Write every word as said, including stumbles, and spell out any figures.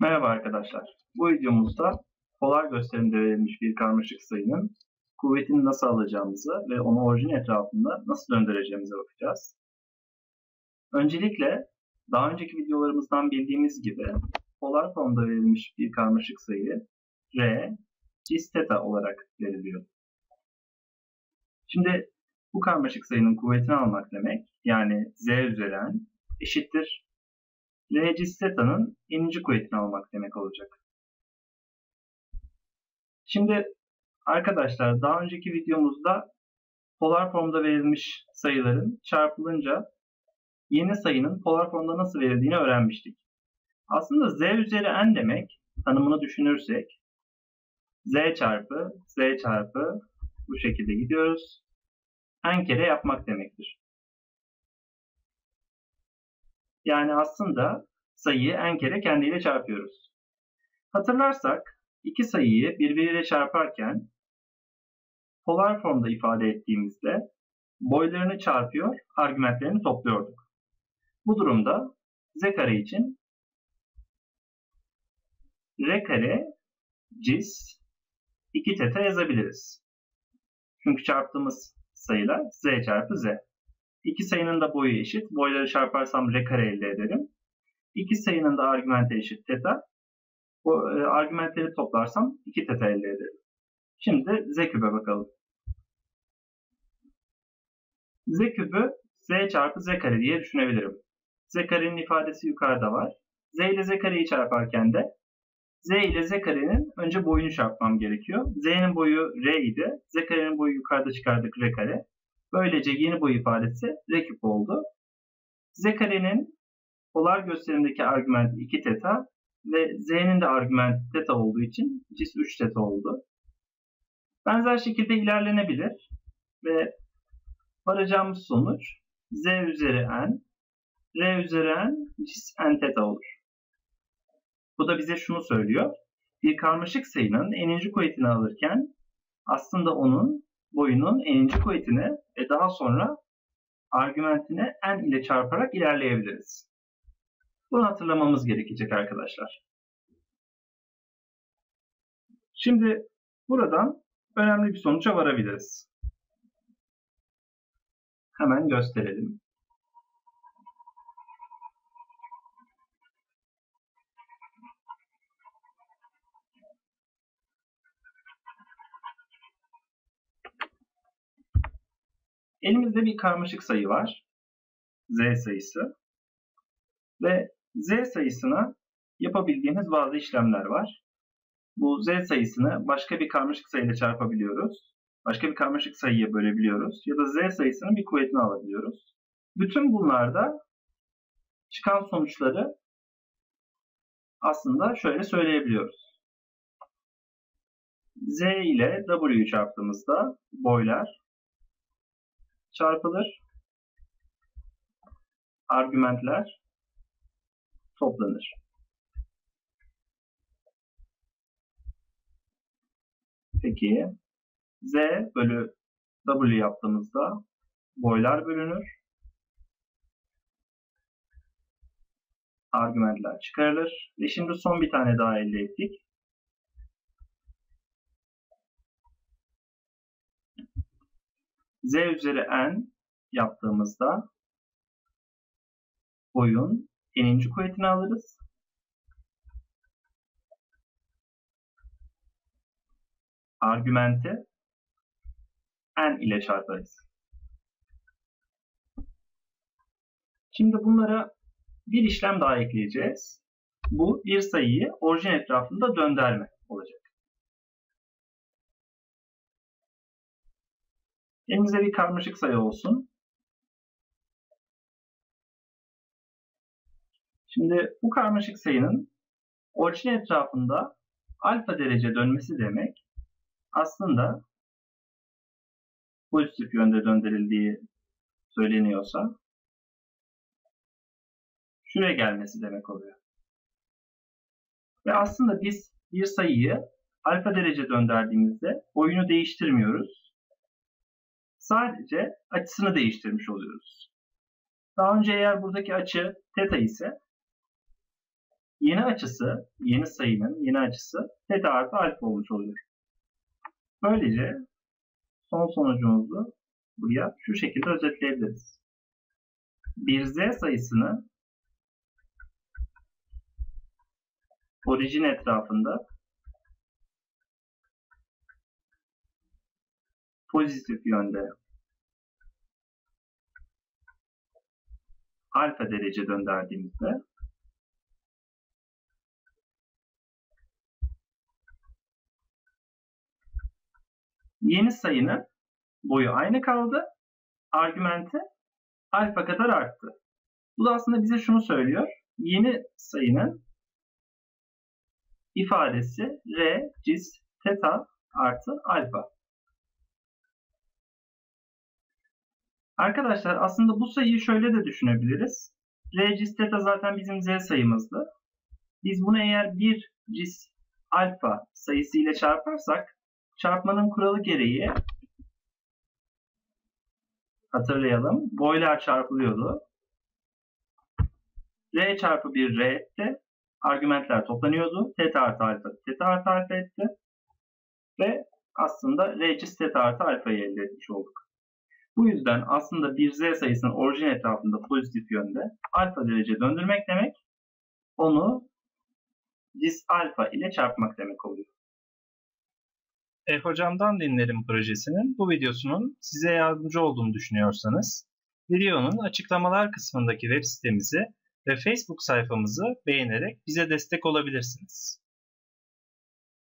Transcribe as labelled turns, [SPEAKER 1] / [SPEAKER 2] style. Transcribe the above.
[SPEAKER 1] Merhaba arkadaşlar. Bu videomuzda polar gösterimde verilmiş bir karmaşık sayının kuvvetini nasıl alacağımızı ve onu orijin etrafında nasıl döndüreceğimize bakacağız. Öncelikle daha önceki videolarımızdan bildiğimiz gibi polar formda verilmiş bir karmaşık sayı R, cis theta olarak veriliyor. Şimdi bu karmaşık sayının kuvvetini almak demek, yani z üzeri n eşittir R cis theta'nın n'inci kuvvetini almak demek olacak. Şimdi arkadaşlar daha önceki videomuzda polar formda verilmiş sayıların çarpılınca yeni sayının polar formda nasıl verildiğini öğrenmiştik. Aslında z üzeri n demek, tanımını düşünürsek z çarpı z çarpı bu şekilde gidiyoruz. N kere yapmak demektir. Yani aslında sayıyı n kere kendiyle çarpıyoruz. Hatırlarsak iki sayıyı birbiriyle çarparken polar formda ifade ettiğimizde boylarını çarpıyor, argümanlarını topluyorduk. Bu durumda z kare için r kare cis iki theta yazabiliriz. Çünkü çarptığımız sayılar z çarpı z. İki sayının da boyu eşit. Boyları çarparsam r kare elde ederim. İki sayının da argümanı eşit theta. Bu e, argümanları toplarsam iki theta elde ederim. Şimdi z küpe bakalım. Z küpü z çarpı z kare diye düşünebilirim. Z karenin ifadesi yukarıda var. Z ile z kareyi çarparken de z ile z karenin önce boyunu çarpmam gerekiyor. Z'nin boyu r idi. Z karenin boyu yukarıda çıkardık r kare. Böylece yeni boy ifadesi r küp oldu. Z karenin polar gösterimdeki argümanı iki theta ve z'nin de argümanı theta olduğu için cis üç theta oldu. Benzer şekilde ilerlenebilir ve varacağımız sonuç z üzeri n, r üzeri n, cis n theta olur. Bu da bize şunu söylüyor. Bir karmaşık sayının n'inci kuvvetini alırken aslında onun boyunun n'inci kuvvetini ve daha sonra argümanını n ile çarparak ilerleyebiliriz. Bunu hatırlamamız gerekecek arkadaşlar. Şimdi buradan önemli bir sonuca varabiliriz. Hemen gösterelim. Elimizde bir karmaşık sayı var. Z sayısı. Ve Z sayısına yapabildiğimiz bazı işlemler var. Bu Z sayısını başka bir karmaşık sayıyla çarpabiliyoruz. Başka bir karmaşık sayıya bölebiliyoruz. Ya da Z sayısının bir kuvvetini alabiliyoruz. Bütün bunlarda çıkan sonuçları aslında şöyle söyleyebiliyoruz. Z ile W'yu çarptığımızda boylar çarpılır. Argümanlar toplanır. Peki Z bölü W yaptığımızda boylar bölünür. Argümanlar çıkarılır. Ve şimdi son bir tane daha elde ettik. Z üzeri n yaptığımızda boyun n'inci kuvvetini alırız. Argümanı n ile çarparız. Şimdi bunlara bir işlem daha ekleyeceğiz. Bu bir sayıyı orijin etrafında döndürme olacak. Elimizde bir karmaşık sayı olsun. Şimdi bu karmaşık sayının orijin etrafında alfa derece dönmesi demek aslında pozitif yönde döndürüldüğü söyleniyorsa şuraya gelmesi demek oluyor. Ve aslında biz bir sayıyı alfa derece döndürdüğümüzde boyunu değiştirmiyoruz. Sadece açısını değiştirmiş oluyoruz. Daha önce eğer buradaki açı theta ise Yeni açısı, yeni sayının yeni açısı teta artı alfa olmuş oluyor. Böylece son sonucumuzu buraya şu şekilde özetleyebiliriz. Bir z sayısını orijin etrafında pozitif yönde alfa derece döndürdüğümüzde yeni sayının boyu aynı kaldı. Argümenti alfa kadar arttı. Bu da aslında bize şunu söylüyor. Yeni sayının ifadesi R cis teta artı alfa. Arkadaşlar aslında bu sayıyı şöyle de düşünebiliriz. R cis teta zaten bizim z sayımızdı. Biz bunu eğer bir cis alfa sayısı ile çarparsak çarpmanın kuralı gereği hatırlayalım. Boylar çarpılıyordu. R çarpı bir R etti. Argümentler toplanıyordu. Teta artı alfa, teta artı alfa etti. Ve aslında R cis teta artı alfayı elde etmiş olduk. Bu yüzden aslında bir z sayısının orijin etrafında pozitif yönde alfa derece döndürmek demek, onu cis alfa ile çarpmak demek oluyor. E Hocam'dan Dinlerim projesinin bu videosunun size yardımcı olduğunu düşünüyorsanız, videonun açıklamalar kısmındaki web sitemizi ve Facebook sayfamızı beğenerek bize destek olabilirsiniz.